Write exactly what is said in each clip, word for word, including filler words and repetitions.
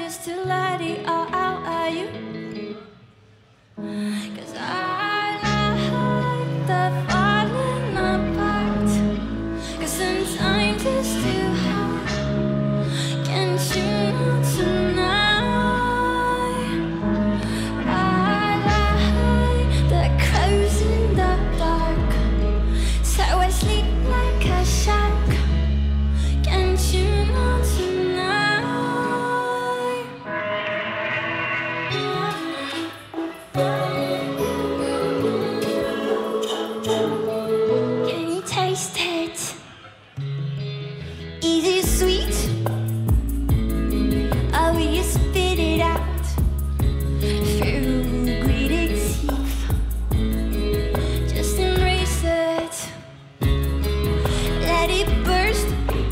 just to let it all out at you. 'Cause I like the falling apart. 'Cause sometimes it's too hard. Can't you know tonight? I like the crows in the dark, so I sleep like a shark. Can't you know tonight? Can you taste it? Is it sweet? Or will you spit it out through gritted teeth? Just embrace it. Let it burst.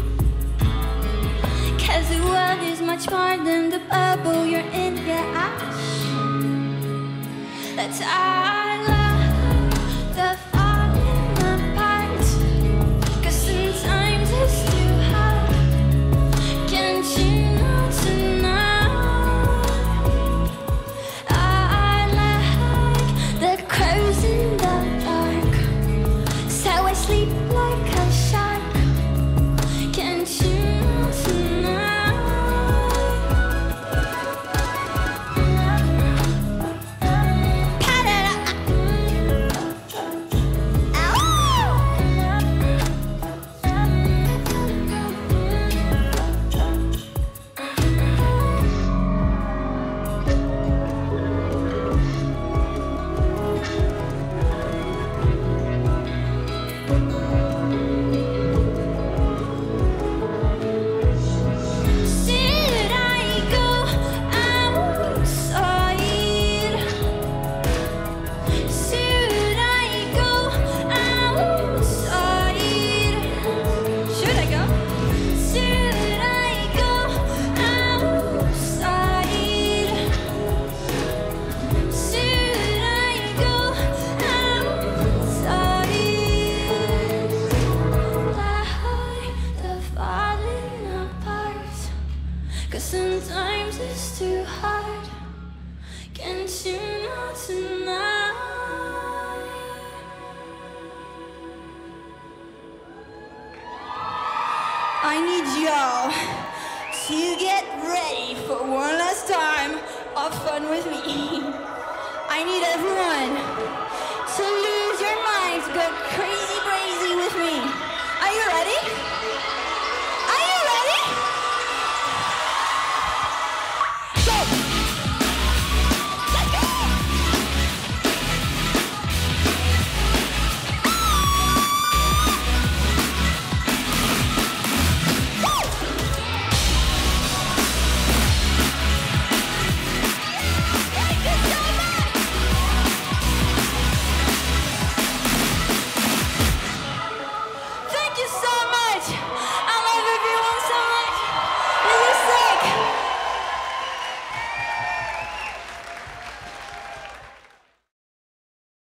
'Cause the world is much more than the bubble you're in, yeah, ash. That's I love the falling apart. 'Cause sometimes it's too hard. Can't you know tonight? I like the crows in the dark, so I sleep like a shark. Can't you know tonight? Should I go outside? Should I go outside? Should I go? Should I go outside? Should I go outside? Like the falling apart. 'Cause sometimes it's too hard. Can't you know tonight? I need y'all to get ready for one last time of fun with me. I need everyone to lose your minds, go crazy.